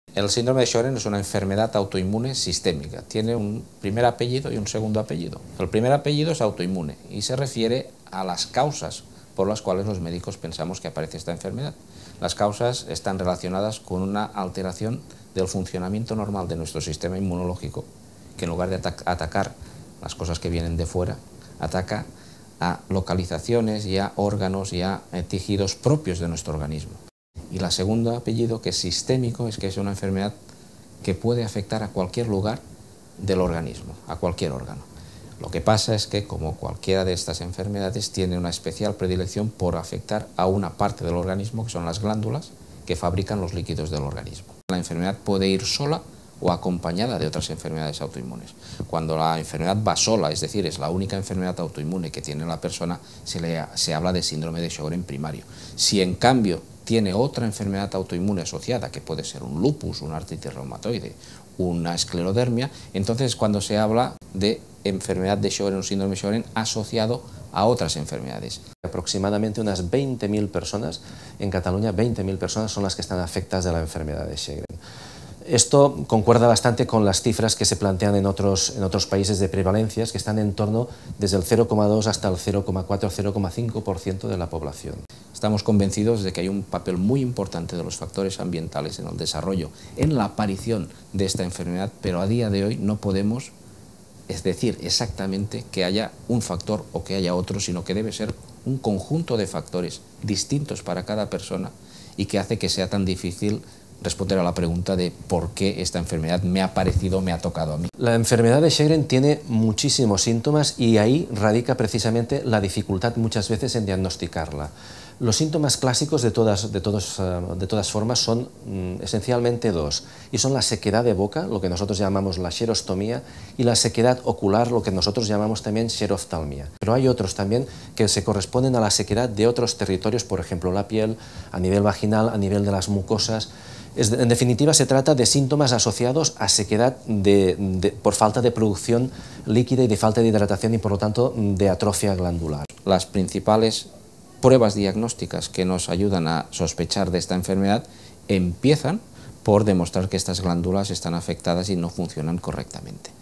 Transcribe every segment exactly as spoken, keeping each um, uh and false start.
El síndrome de Sjögren es una enfermedad autoinmune sistémica. Tiene un primer apellido y un segundo apellido. El primer apellido es autoinmune y se refiere a las causas por las cuales los médicos pensamos que aparece esta enfermedad. Las causas están relacionadas con una alteración del funcionamiento normal de nuestro sistema inmunológico, que en lugar de atac- atacar las cosas que vienen de fuera, ataca a localizaciones y a órganos y a eh, tejidos propios de nuestro organismo. Y la segunda apellido, que es sistémico, es que es una enfermedad que puede afectar a cualquier lugar del organismo, a cualquier órgano. Lo que pasa es que, como cualquiera de estas enfermedades, tiene una especial predilección por afectar a una parte del organismo, que son las glándulas, que fabrican los líquidos del organismo. La enfermedad puede ir sola o acompañada de otras enfermedades autoinmunes. Cuando la enfermedad va sola, es decir, es la única enfermedad autoinmune que tiene la persona, se, le, se habla de síndrome de Sjögren primario. Si en cambio tiene otra enfermedad autoinmune asociada, que puede ser un lupus, una artritis reumatoide, una esclerodermia, entonces cuando se habla de enfermedad de Sjögren o síndrome de Sjögren asociado a otras enfermedades. Aproximadamente unas veinte mil personas, en Cataluña veinte mil personas son las que están afectadas de la enfermedad de Sjögren. Esto concuerda bastante con las cifras que se plantean en otros, en otros países de prevalencias, que están en torno desde el cero coma dos hasta el cero coma cuatro, cero coma cinco por ciento de la población. Estamos convencidos de que hay un papel muy importante de los factores ambientales en el desarrollo, en la aparición de esta enfermedad, pero a día de hoy no podemos, es decir, exactamente que haya un factor o que haya otro, sino que debe ser un conjunto de factores distintos para cada persona y que hace que sea tan difícil responder a la pregunta de por qué esta enfermedad me ha parecido, me ha tocado a mí. La enfermedad de Sjögren tiene muchísimos síntomas y ahí radica precisamente la dificultad muchas veces en diagnosticarla. Los síntomas clásicos de todas, de todos, de todas formas son mm, esencialmente dos, y son la sequedad de boca, lo que nosotros llamamos la xerostomía, y la sequedad ocular, lo que nosotros llamamos también xeroftalmia. Pero hay otros también que se corresponden a la sequedad de otros territorios, por ejemplo la piel, a nivel vaginal, a nivel de las mucosas. Es, en definitiva, se trata de síntomas asociados a sequedad de, de, por falta de producción líquida y de falta de hidratación y, por lo tanto, de atrofia glandular. Las principales pruebas diagnósticas que nos ayudan a sospechar de esta enfermedad empiezan por demostrar que estas glándulas están afectadas y no funcionan correctamente.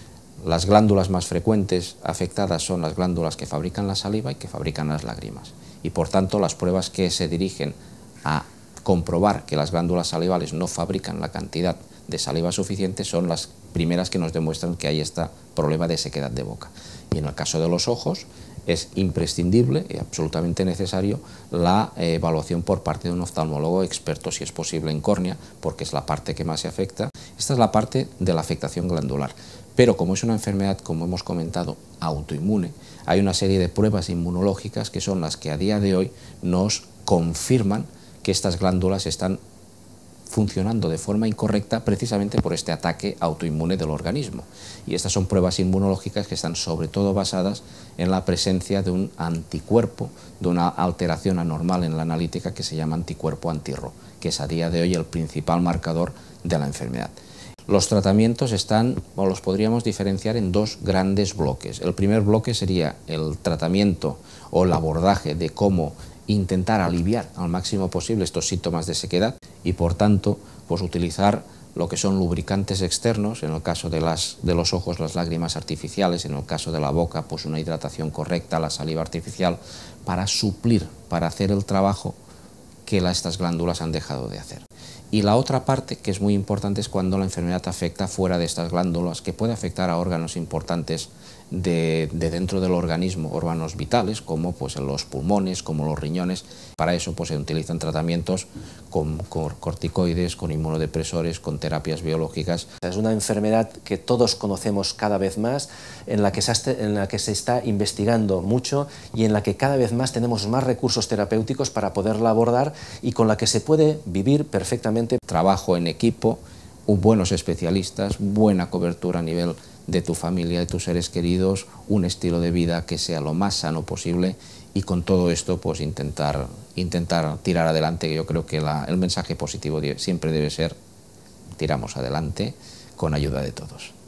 Las glándulas más frecuentes afectadas son las glándulas que fabrican la saliva y que fabrican las lágrimas. Y, por tanto, las pruebas que se dirigen a comprobar que las glándulas salivales no fabrican la cantidad de saliva suficiente son las primeras que nos demuestran que hay este problema de sequedad de boca. Y en el caso de los ojos es imprescindible y absolutamente necesario la eh, evaluación por parte de un oftalmólogo experto, si es posible, en córnea, porque es la parte que más se afecta. Esta es la parte de la afectación glandular. Pero como es una enfermedad, como hemos comentado, autoinmune, hay una serie de pruebas inmunológicas que son las que a día de hoy nos confirman que estas glándulas están funcionando de forma incorrecta precisamente por este ataque autoinmune del organismo. Y estas son pruebas inmunológicas que están sobre todo basadas en la presencia de un anticuerpo, de una alteración anormal en la analítica que se llama anticuerpo anti-Ro, que es a día de hoy el principal marcador de la enfermedad. Los tratamientos están, o los podríamos diferenciar en dos grandes bloques. El primer bloque sería el tratamiento o el abordaje de cómo intentar aliviar al máximo posible estos síntomas de sequedad y, por tanto, pues utilizar lo que son lubricantes externos, en el caso de, las, de los ojos las lágrimas artificiales, en el caso de la boca pues una hidratación correcta, la saliva artificial, para suplir, para hacer el trabajo que la, estas glándulas han dejado de hacer. Y la otra parte, que es muy importante, es cuando la enfermedad afecta fuera de estas glándulas, que puede afectar a órganos importantes de, de dentro del organismo, órganos vitales, como pues, los pulmones, como los riñones. Para eso pues, se utilizan tratamientos con, con corticoides, con inmunodepresores, con terapias biológicas. Es una enfermedad que todos conocemos cada vez más, en la que se, en la que se está investigando mucho y en la que cada vez más tenemos más recursos terapéuticos para poderla abordar y con la que se puede vivir perfectamente. Trabajo en equipo, buenos especialistas, buena cobertura a nivel de tu familia, de tus seres queridos, un estilo de vida que sea lo más sano posible y con todo esto pues intentar, intentar tirar adelante. Yo creo que la, el mensaje positivo siempre debe ser tiramos adelante con ayuda de todos.